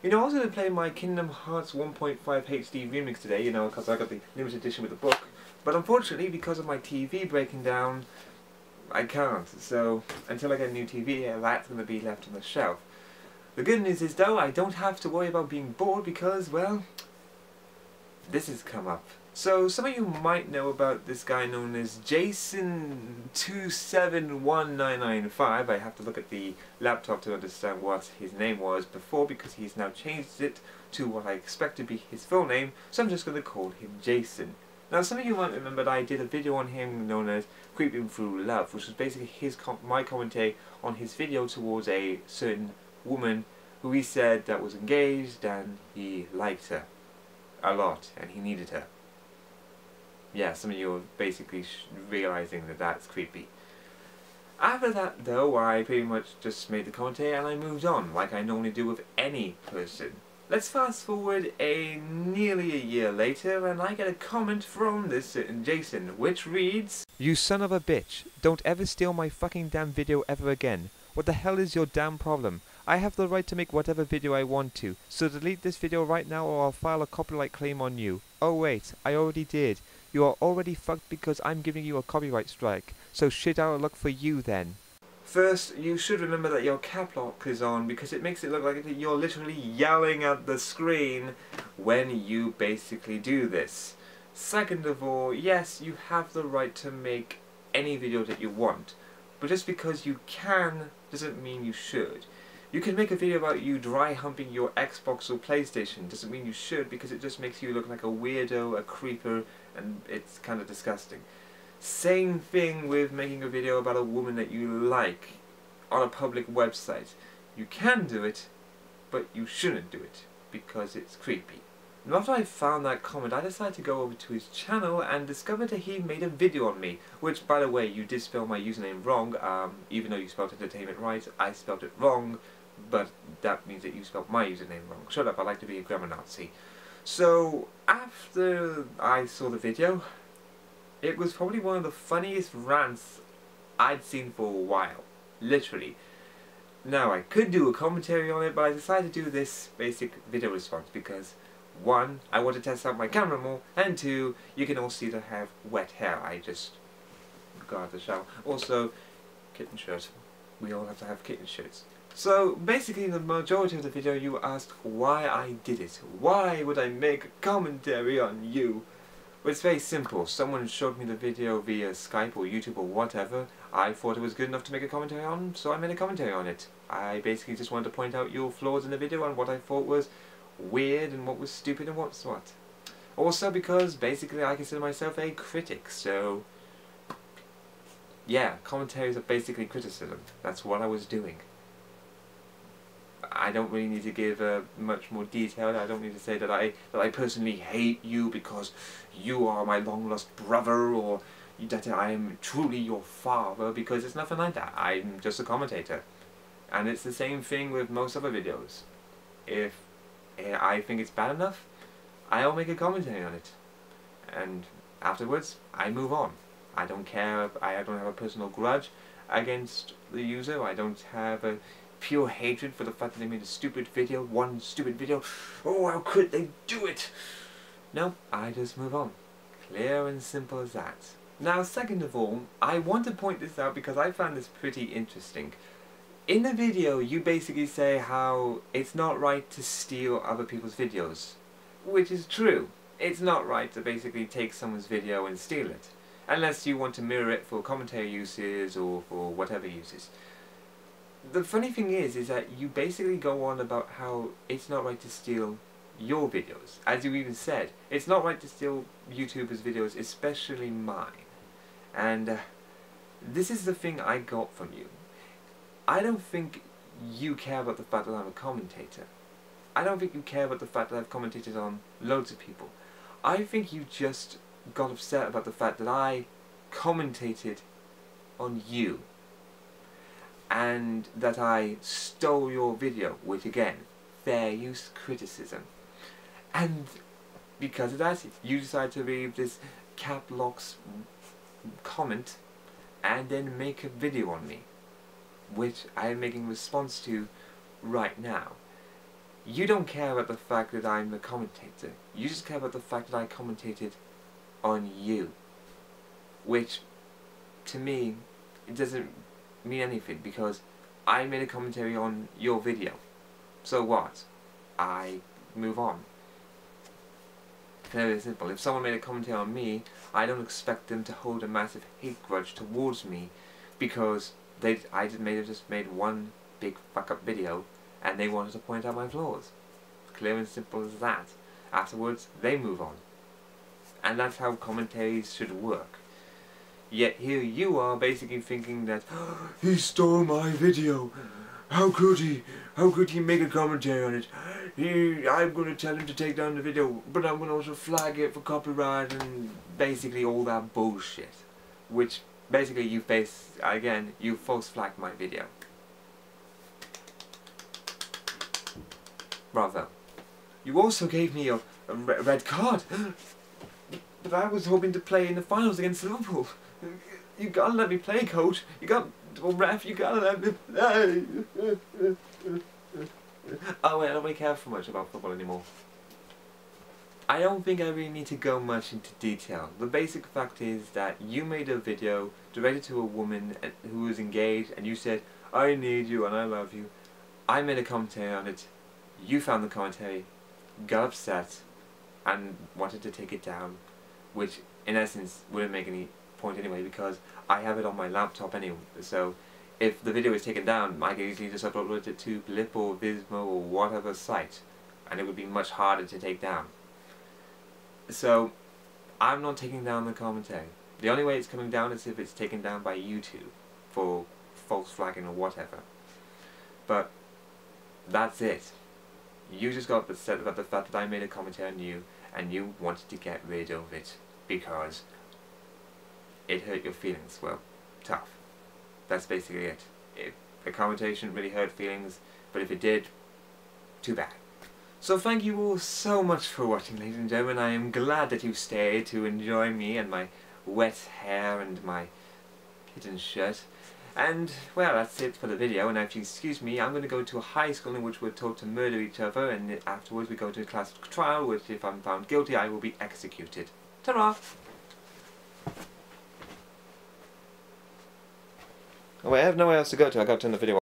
I was going to play my Kingdom Hearts 1.5 HD remix today, because I got the limited edition with the book. But unfortunately, because of my TV breaking down, I can't. So, until I get a new TV, that's going to be left on the shelf. The good news is, though, I don't have to worry about being bored because, well, this has come up. So, some of you might know about this guy known as Jason271995. I have to look at the laptop to understand what his name was before, because he's now changed it to what I expect to be his full name, so I'm just going to call him Jason. Now, some of you might remember that I did a video on him known as Creeping Through Love, which was basically my commentary on his video towards a certain woman who he said that was engaged and he liked her a lot and he needed her. Yeah, some of you are basically realizing that that's creepy. After that, though, I pretty much just made the commentary and I moved on, like I normally do with any person. Let's fast forward nearly a year later, and I get a comment from this certain Jason, which reads, "You son of a bitch, don't ever steal my fucking damn video ever again. What the hell is your damn problem? I have the right to make whatever video I want to, so delete this video right now or I'll file a copyright claim on you. Oh wait, I already did. You are already fucked because I'm giving you a copyright strike, so shit out of luck for you then." First, you should remember that your cap lock is on because it makes it look like you're literally yelling at the screen when you basically do this. Second of all, yes, you have the right to make any video that you want, but just because you can doesn't mean you should. You can make a video about you dry humping your Xbox or PlayStation, doesn't mean you should, because it just makes you look like a weirdo, a creeper, and it's kind of disgusting. Same thing with making a video about a woman that you like on a public website. You can do it, but you shouldn't do it, because it's creepy. And after I found that comment, I decided to go over to his channel and discovered that he made a video on me, which, by the way, you did spell my username wrong. Even though you spelled entertainment right, I spelled it wrong, but that means that you spelled my username wrong. Shut up, I like to be a grammar Nazi. So, after I saw the video, it was probably one of the funniest rants I'd seen for a while. Literally. Now, I could do a commentary on it, but I decided to do this basic video response because, one, I want to test out my camera more, and two, you can all see that I have wet hair. I just got out of the shower. Also, kitten shirt. We all have to have kitten shirts. So, basically, the majority of the video you asked why I did it. Why would I make a commentary on you? Well, it's very simple. Someone showed me the video via Skype or YouTube or whatever. I thought it was good enough to make a commentary on, so I made a commentary on it. I basically just wanted to point out your flaws in the video and what I thought was weird and what was stupid and what's what. Also because, basically, I consider myself a critic, so yeah, commentaries are basically criticism. That's what I was doing. I don't really need to give much more detail. I don't need to say that I personally hate you because you are my long lost brother, or that I am truly your father, because it's nothing like that. I'm just a commentator. And it's the same thing with most other videos. If I think it's bad enough, I'll make a commentary on it. And afterwards, I move on. I don't care. I don't have a personal grudge against the user. I don't have a pure hatred for the fact that they made a stupid video, one stupid video. Oh, how could they do it? No, I just move on. Clear and simple as that. Now, second of all, I want to point this out because I found this pretty interesting. In the video, you basically say how it's not right to steal other people's videos. Which is true. It's not right to basically take someone's video and steal it. Unless you want to mirror it for commentary uses or for whatever uses. The funny thing is that you basically go on about how it's not right to steal your videos. As you even said, it's not right to steal YouTubers' videos, especially mine. And this is the thing I got from you. I don't think you care about the fact that I'm a commentator. I don't think you care about the fact that I've commentated on loads of people. I think you just got upset about the fact that I commentated on you. And that I stole your video, which again, fair use criticism. And because of that, you decided to leave this cap locks comment and then make a video on me, which I am making a response to right now. you don't care about the fact that I'm a commentator. You just care about the fact that I commentated on you. Which, to me, it doesn't mean anything, because I made a commentary on your video. So what? I move on. Very simple. If someone made a commentary on me, I don't expect them to hold a massive hate grudge towards me because I just made one big fuck up video and they wanted to point out my flaws. Clear and simple as that. Afterwards, they move on. And that's how commentaries should work. Yet here you are basically thinking that he stole my video. How could he? How could he make a commentary on it? I'm going to tell him to take down the video, but I'm going to also flag it for copyright and basically all that bullshit. Which basically you false flagged my video. Bravo. You also gave me a red card. But I was hoping to play in the finals against Liverpool. You gotta let me play, coach. Ref, you gotta let me play. Oh wait, I don't really care so much about football anymore. I don't think I really need to go much into detail. The basic fact is that you made a video directed to a woman who was engaged, and you said, I need you and I love you. I made a commentary on it. You found the commentary, got upset, and wanted to take it down, which in essence wouldn't make any point anyway, because I have it on my laptop anyway. So if the video is taken down, I can easily just upload it to Blip or Vizmo or whatever site, and it would be much harder to take down. So I'm not taking down the commentary. The only way it's coming down is if it's taken down by YouTube for false flagging or whatever. But that's it. You just got upset about the fact that I made a commentary on you, and you wanted to get rid of it because it hurt your feelings. Well, tough. That's basically it. The commentary shouldn't really hurt feelings, but if it did, too bad. So thank you all so much for watching, ladies and gentlemen. I am glad that you stayed to enjoy me and my wet hair and my hidden shirt. And, well, that's it for the video, and if you excuse me, I'm going to go to a high school in which we're taught to murder each other, and afterwards we go to a class trial, which if I'm found guilty, I will be executed. Ta-ra! Oh wait, I have nowhere else to go to. I got to turn the video off.